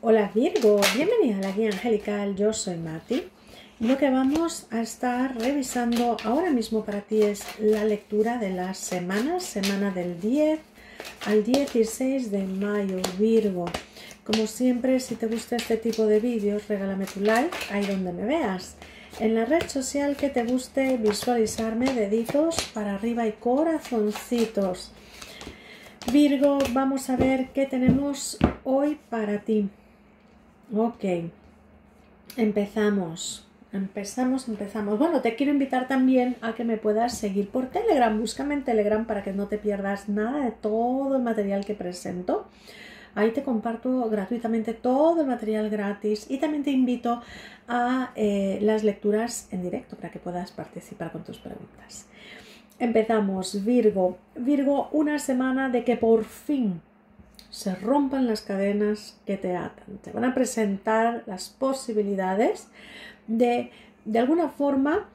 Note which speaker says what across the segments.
Speaker 1: Hola Virgo, bienvenida a la guía angelical, yo soy Mati. Lo que vamos a estar revisando ahora mismo para ti es la lectura de las semanas, semana del 10 al 16 de mayo, Virgo. Como siempre, si te gusta este tipo de vídeos, regálame tu like ahí donde me veas. En la red social que te guste visualizarme, deditos para arriba y corazoncitos. Virgo, vamos a ver qué tenemos hoy para ti. Ok, empezamos. Bueno, te quiero invitar también a que me puedas seguir por Telegram. Búscame en Telegram para que no te pierdas nada de todo el material que presento. Ahí te comparto gratuitamente todo el material gratis y también te invito a las lecturas en directo para que puedas participar con tus preguntas. Empezamos, Virgo. Virgo, una semana de que por fin se rompan las cadenas que te atan. Te van a presentar las posibilidades de alguna forma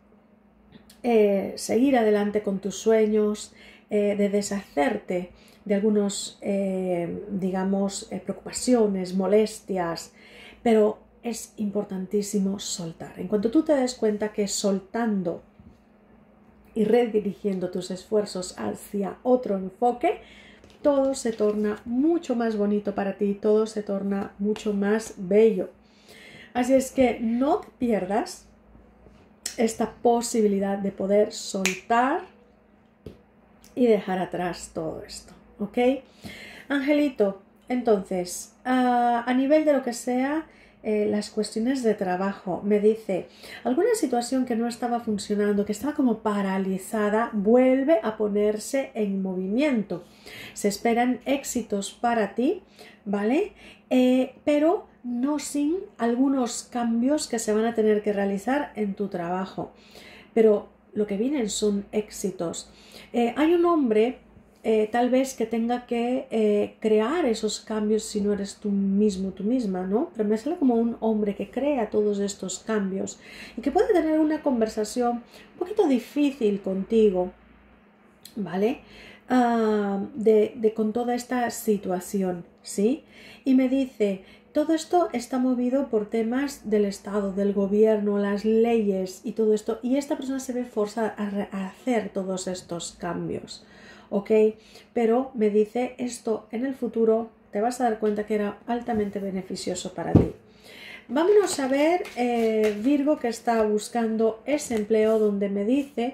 Speaker 1: seguir adelante con tus sueños, de deshacerte de algunos, preocupaciones, molestias, pero es importantísimo soltar. En cuanto tú te des cuenta que soltando y redirigiendo tus esfuerzos hacia otro enfoque, todo se torna mucho más bonito para ti, todo se torna mucho más bello. Así es que no te pierdas esta posibilidad de poder soltar y dejar atrás todo esto, ¿ok? Angelito, entonces, a nivel de lo que sea, las cuestiones de trabajo, me dice, alguna situación que no estaba funcionando, que estaba como paralizada, vuelve a ponerse en movimiento. Se esperan éxitos para ti, ¿vale? Pero no sin algunos cambios que se van a tener que realizar en tu trabajo. Pero lo que vienen son éxitos. Hay un hombre tal vez que tenga que crear esos cambios si no eres tú mismo, tú misma, ¿no? Pero me sale como un hombre que crea todos estos cambios y que puede tener una conversación un poquito difícil contigo, ¿vale? Con toda esta situación, ¿sí? Y me dice, todo esto está movido por temas del Estado, del gobierno, las leyes y todo esto, y esta persona se ve forzada a hacer todos estos cambios, ¿ok? Pero me dice, esto en el futuro te vas a dar cuenta que era altamente beneficioso para ti. Vámonos a ver Virgo, que está buscando ese empleo, donde me dice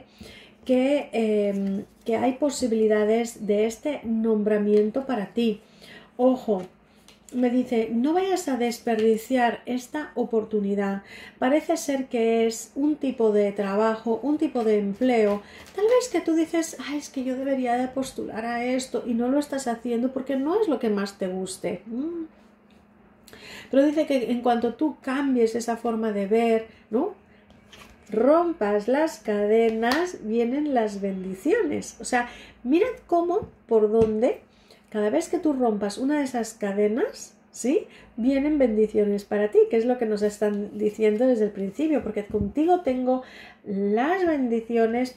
Speaker 1: que hay posibilidades de este nombramiento para ti. Ojo, me dice, no vayas a desperdiciar esta oportunidad. Parece ser que es un tipo de trabajo, un tipo de empleo. Tal vez que tú dices, ay, es que yo debería de postular a esto y no lo estás haciendo porque no es lo que más te guste. Pero dice que en cuanto tú cambies esa forma de ver, ¿no?, rompas las cadenas, vienen las bendiciones. O sea, mirad cómo, por dónde, cada vez que tú rompas una de esas cadenas, ¿sí?, vienen bendiciones para ti, que es lo que nos están diciendo desde el principio, porque contigo tengo las bendiciones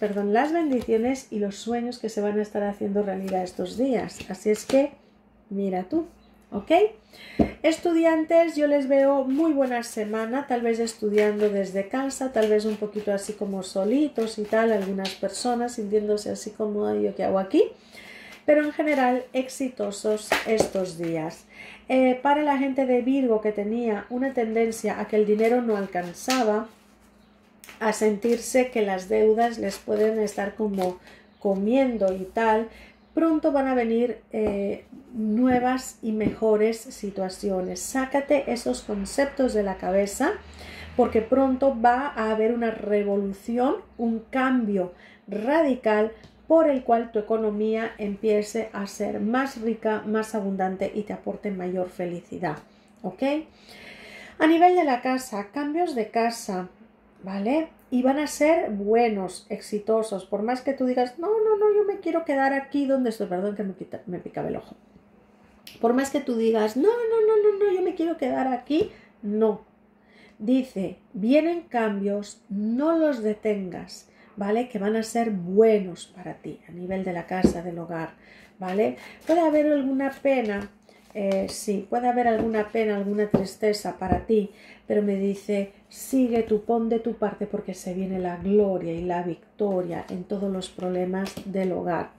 Speaker 1: y los sueños que se van a estar haciendo realidad estos días. Así es que, mira tú, ¿ok? Estudiantes, yo les veo muy buena semana, tal vez estudiando desde casa, tal vez un poquito así como solitos y tal, algunas personas sintiéndose así como yo que hago aquí, pero en general exitosos estos días. Para la gente de Virgo que tenía una tendencia a que el dinero no alcanzaba, a sentirse que las deudas les pueden estar como comiendo y tal, pronto van a venir nuevas y mejores situaciones. Sácate esos conceptos de la cabeza, porque pronto va a haber una revolución, un cambio radical por el cual tu economía empiece a ser más rica, más abundante y te aporte mayor felicidad, ¿ok? A nivel de la casa, cambios de casa, ¿vale? Y van a ser buenos, exitosos, por más que tú digas, no, yo me quiero quedar aquí donde estoy, perdón que me picaba el ojo. Por más que tú digas, no, yo me quiero quedar aquí, no. Dice, vienen cambios, no los detengas, ¿vale? Que van a ser buenos para ti, a nivel de la casa, del hogar, ¿vale? Puede haber alguna pena sí, puede haber alguna pena, alguna tristeza para ti, pero me dice, sigue tú, pon de tu parte porque se viene la gloria y la victoria en todos los problemas del hogar.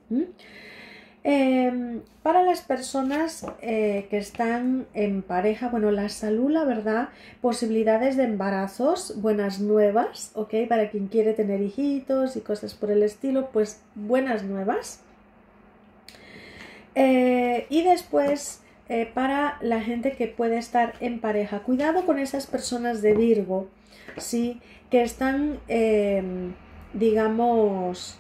Speaker 1: Para las personas que están en pareja, bueno, la salud, la verdad, posibilidades de embarazos, buenas nuevas, ¿ok? Para quien quiere tener hijitos y cosas por el estilo, pues buenas nuevas. Y después, para la gente que puede estar en pareja, cuidado con esas personas de Virgo, ¿sí? Que están, digamos,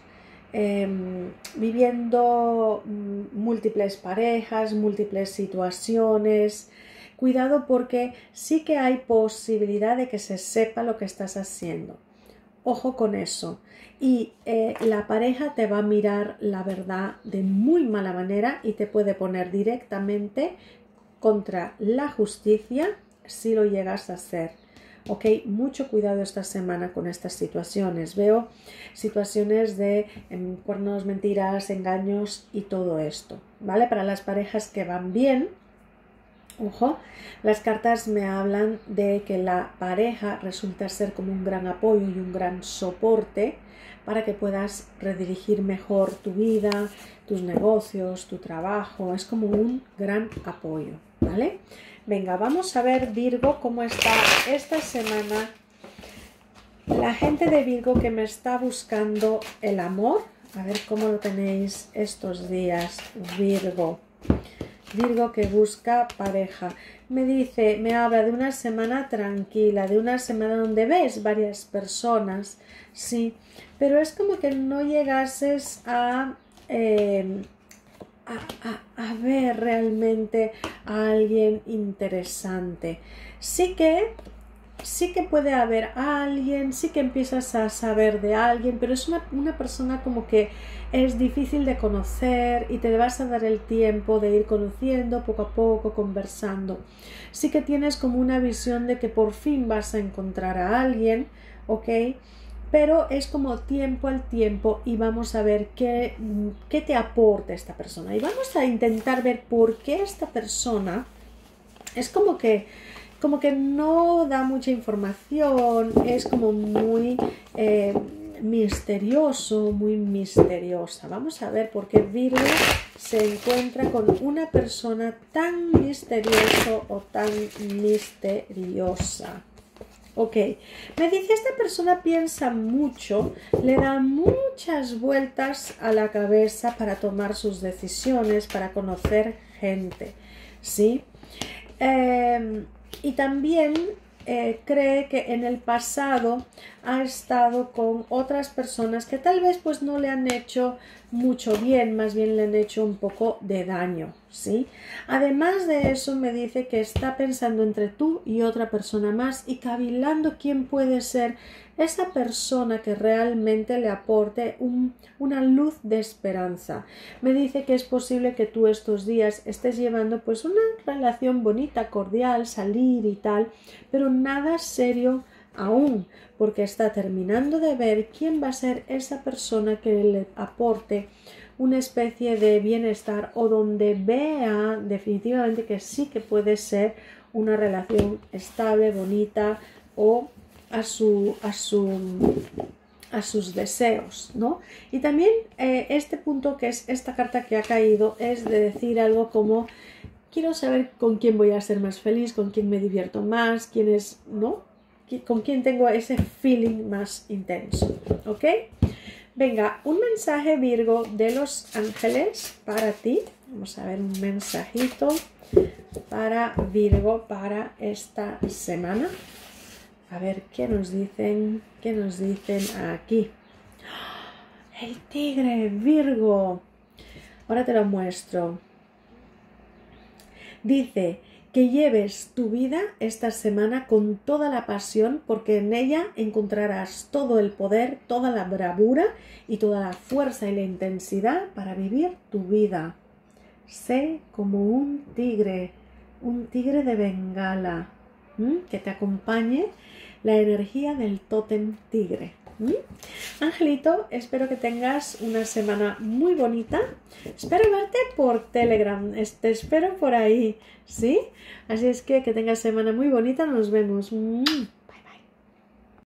Speaker 1: viviendo múltiples parejas, múltiples situaciones. Cuidado porque sí que hay posibilidad de que se sepa lo que estás haciendo. Ojo con eso. Y la pareja te va a mirar la verdad de muy mala manera y te puede poner directamente contra la justicia si lo llegas a hacer. Ok, mucho cuidado esta semana con estas situaciones. Veo situaciones de cuernos, mentiras, engaños y todo esto. ¿Vale? Para las parejas que van bien, ojo, las cartas me hablan de que la pareja resulta ser como un gran apoyo y un gran soporte para que puedas redirigir mejor tu vida, tus negocios, tu trabajo. Es como un gran apoyo, ¿vale? Venga, vamos a ver, Virgo, cómo está esta semana la gente de Virgo que me está buscando el amor. A ver cómo lo tenéis estos días, Virgo. Virgo que busca pareja. Me dice, me habla de una semana tranquila, de una semana donde ves varias personas, sí, pero es como que no llegases a ver realmente a alguien interesante. Sí que puede haber alguien, sí que empiezas a saber de alguien, pero es una persona como que es difícil de conocer y te vas a dar el tiempo de ir conociendo poco a poco, conversando. Sí que tienes como una visión de que por fin vas a encontrar a alguien, ¿ok? Pero es como tiempo al tiempo y vamos a ver qué te aporta esta persona. Y vamos a intentar ver por qué esta persona es como que no da mucha información, es como muy misterioso, muy misteriosa. Vamos a ver por qué Virgo se encuentra con una persona tan misterioso o tan misteriosa. Ok, me dice, esta persona piensa mucho, le da muchas vueltas a la cabeza para tomar sus decisiones, para conocer gente, ¿sí? Y también cree que en el pasado ha estado con otras personas que tal vez pues no le han hecho mucho bien, más bien le han hecho un poco de daño, ¿sí? Además de eso me dice que está pensando entre tú y otra persona más y cavilando quién puede ser esa persona que realmente le aporte una luz de esperanza. Me dice que es posible que tú estos días estés llevando pues una relación bonita, cordial, salir y tal, pero nada serio aún, porque está terminando de ver quién va a ser esa persona que le aporte una especie de bienestar o donde vea definitivamente que sí que puede ser una relación estable, bonita o a sus deseos, ¿no? Y también este punto que es esta carta que ha caído es de decir algo como quiero saber con quién voy a ser más feliz, con quién me divierto más, quién es, ¿no? Con quién tengo ese feeling más intenso, ¿ok? Venga, un mensaje Virgo de los ángeles para ti. Vamos a ver un mensajito para Virgo para esta semana. A ver qué nos dicen aquí. El tigre, Virgo. Ahora te lo muestro. Dice que lleves tu vida esta semana con toda la pasión porque en ella encontrarás todo el poder, toda la bravura y toda la fuerza y la intensidad para vivir tu vida. Sé como un tigre de Bengala, que te acompañe la energía del tótem tigre. Angelito, espero que tengas una semana muy bonita. Espero verte por Telegram. Te espero por ahí, ¿sí? Así es que tengas semana muy bonita. Nos vemos.